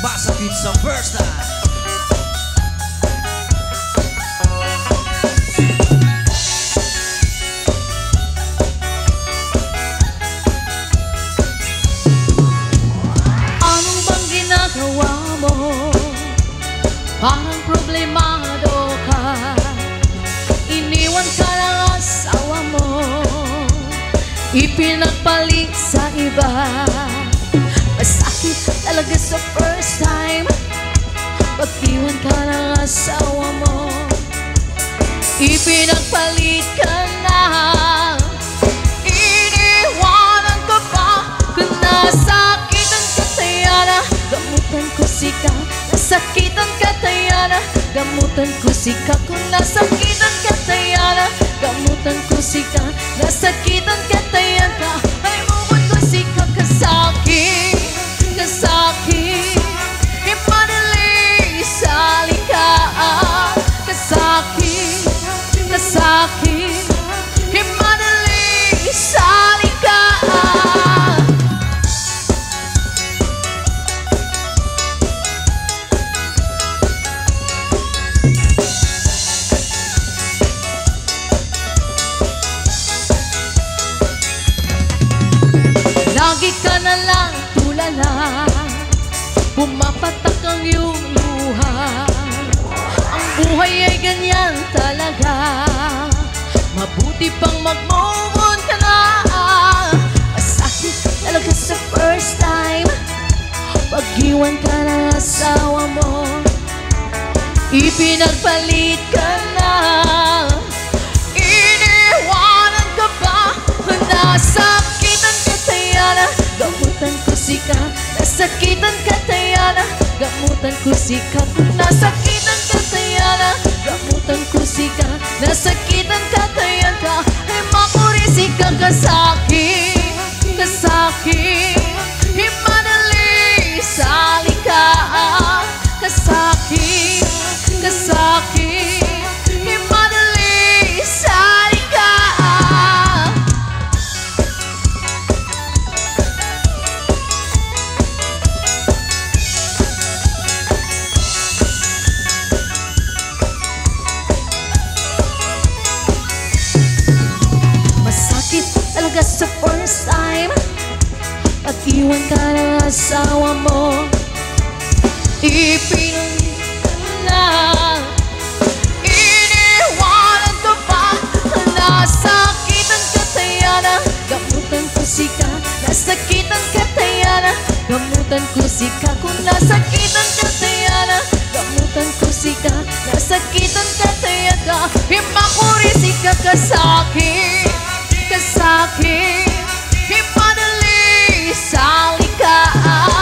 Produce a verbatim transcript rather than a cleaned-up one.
Masakit sa first time. Anong bang ginagawa mo? Parang problemado ka. Iniwan ka ng asawa mo, ipinagpalit sa iba. Masakit talaga sa first time pag-iwan ka ng asawa mo, ipinagpalit ka na. Iniwanan ka pa kung nasakitan ka, Tayana. Gamutan ko sika, nasakitan ka, Tayana. Gamutan ko sika kung nasakitan ka, Tayana. Gamutan ko sika, nasakitan ka, Tayana. Ay mumot ko sika, kasakit, kasakit. Ipadali sa likaan, kasakit, kasakit. Ipadali sa likaan. Lagi ka na lang tulala, pumapatak ang iyong luha. Ang buhay ay ganyan talaga, mabuti pang mag-move on ka na. Masakit talaga sa first time pag-iwan ka ng asawa mo, ipinagpalit ka na. Iniwanan ka pa, nasakitan ka, Tayana. Gamutan ko sika, nasakitan ka, Tayana. Gamutan ko sika, nasakitan ka, Tayana. Gamutan ko sika, nasakitan ka, Tayana. Ay makurisi ka, kasakit, kasakit. Imadali sa likaan, kasakit, kasakit. Imadali sa likaan. Masakit talaga sa first time pag-iwan ka ng asawa mo, ipinagpalit ka na. Iniwanan ka pa, nasakitan ka, Tayana. Gamutan ko sika, nasakitan ka, Tayana. Gamutan ko sika kung nasakitan ka, Tayana. Gamutan ko sika, nasakitan ka, Tayana. Imakurisi ka, kasakit, kasakit. Ipadali sa likaan.